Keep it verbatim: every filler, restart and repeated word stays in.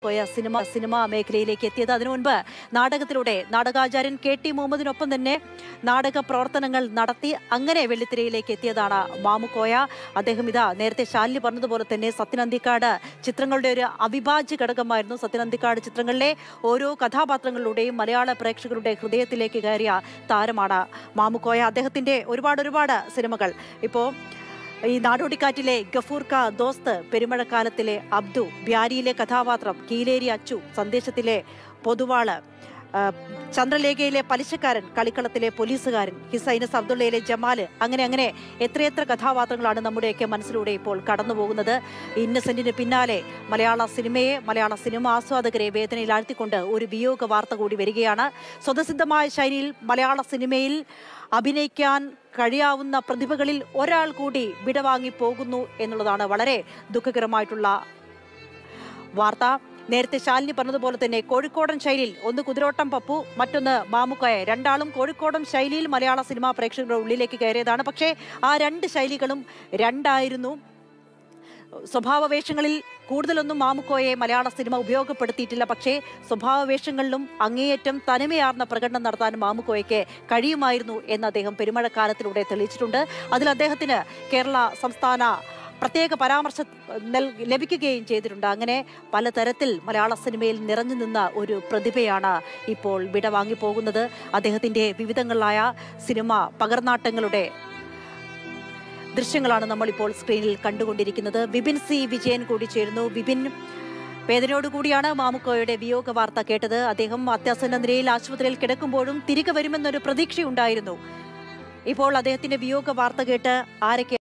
Mamukkoya cinema cinema മേഖലയിലേക്ക് എത്തിയത്. അതിനു മുൻപ് നാടകത്തിലൂടെ നാടകാചാര്യൻ കെ ടി മുഹമ്മദിനൊപ്പം തന്നെ നാടക പ്രവർത്തനങ്ങൾ നടത്തി അങ്ങനെ വെള്ളിത്തിരയിലേക്ക് എത്തിയതാണ് മാമുക്കോയ. അദ്ദേഹം ഇതാ നേരത്തെ ശാലിനി പറഞ്ഞതുപോലെ തന്നെ സത്യനന്ദിക്കാട് ചിത്രങ്ങളുടെ ഒരു അവിഭാജ്യ ഘടകമായിരുന്നു. സത്യനന്ദിക്കാട് ചിത്രങ്ങളിലെ ഓരോ കഥാപാത്രങ്ങളിലൂടെയും മലയാള പ്രേക്ഷകരുടെ ഹൃദയത്തിലേക്ക് കയറിയ താരമാണ് മാമുക്കോയ. അദ്ദേഹത്തിന്റെ ഒരുപാട് ഒരുപാട് സിനിമകൾ ഇപ്പോൾ ഈ നാടോടിക്കാറ്റിലെ ഗഫൂർ കാ ദോസ്ത്, പെരുമഴക്കാലത്തിലെ അബ്ദു, ബ്യാരിയിലെ കഥാപാത്രം, കീലേരി അച്ചു, സന്ദേശത്തിലെ പൊതുവാള്, ചന്ദ്രലേഖയിലെ പലിശക്കാരൻ, കളിക്കളത്തിലെ പോലീസുകാരൻ, ഹിസൈനസ് അബ്ദുള്ളയിലെ ജമാല്, അങ്ങനെ അങ്ങനെ എത്രയെത്ര കഥാപാത്രങ്ങളാണ് നമ്മുടെയൊക്കെ മനസ്സിലൂടെ ഇപ്പോൾ കടന്നുപോകുന്നത്. ഇന്നസെന്റിന് പിന്നാലെ മലയാള സിനിമയെ, മലയാള സിനിമ ആസ്വാദകരെ വേദനയിലാഴ്ത്തിക്കൊണ്ട് ഒരു വിയോഗ വാർത്ത കൂടി വരികയാണ്. സ്വതസിദ്ധമായ ശൈലിയിൽ മലയാള സിനിമയിൽ അഭിനയിക്കാൻ കഴിയാവുന്ന പ്രതിഭകളിൽ ഒരാൾ കൂടി വിടവാങ്ങി പോകുന്നു എന്നുള്ളതാണ് വളരെ ദുഃഖകരമായിട്ടുള്ള വാർത്ത. നേരത്തെ ശാലിനി പറഞ്ഞതുപോലെ തന്നെ കോഴിക്കോടൻ ശൈലിയിൽ ഒന്ന് കുതിരോട്ടം പപ്പു, മറ്റൊന്ന് മാമുക്കോയ, രണ്ടാളും കോഴിക്കോടൻ ശൈലിയിൽ മലയാള സിനിമാ പ്രേക്ഷകരുടെ ഉള്ളിലേക്ക് കയറിയതാണ്. പക്ഷേ ആ രണ്ട് ശൈലികളും രണ്ടായിരുന്നു. സ്വഭാവവേഷങ്ങളിൽ കൂടുതലൊന്നും മാമുക്കോയെ മലയാള സിനിമ ഉപയോഗപ്പെടുത്തിയിട്ടില്ല. പക്ഷേ സ്വഭാവവേഷങ്ങളിലും അങ്ങേയറ്റം തനിമയാർന്ന പ്രകടനം നടത്താൻ മാമുക്കോയ്ക്ക് കഴിയുമായിരുന്നു എന്ന് അദ്ദേഹം പെരുമഴക്കാലത്തിലൂടെ തെളിയിച്ചിട്ടുണ്ട്. അതിൽ അദ്ദേഹത്തിന് കേരള സംസ്ഥാന പ്രത്യേക പരാമർശം ലഭിക്കുകയും ചെയ്തിട്ടുണ്ട്. അങ്ങനെ പലതരത്തിൽ മലയാള സിനിമയിൽ നിറഞ്ഞു നിന്ന ഒരു പ്രതിഭയാണ് ഇപ്പോൾ വിടവാങ്ങി പോകുന്നത്. അദ്ദേഹത്തിൻ്റെ വിവിധങ്ങളായ സിനിമ പകർനാട്ടങ്ങളുടെ ദൃശ്യങ്ങളാണ് നമ്മളിപ്പോൾ സ്ക്രീനിൽ കണ്ടുകൊണ്ടിരിക്കുന്നത്. വിപിൻ സി വിജയൻ കൂടി ചേരുന്നു. വിപിൻ, വേദനയോടുകൂടിയാണ് മാമുക്കോയുടെ വിയോഗ വാർത്ത കേട്ടത്. അദ്ദേഹം അത്യാസന്ന നിലയിൽ ആശുപത്രിയിൽ കിടക്കുമ്പോഴും തിരികെ വരുമെന്നൊരു പ്രതീക്ഷയുണ്ടായിരുന്നു. ഇപ്പോൾ അദ്ദേഹത്തിന്റെ വിയോഗ വാർത്ത കേട്ട് ആരൊക്കെ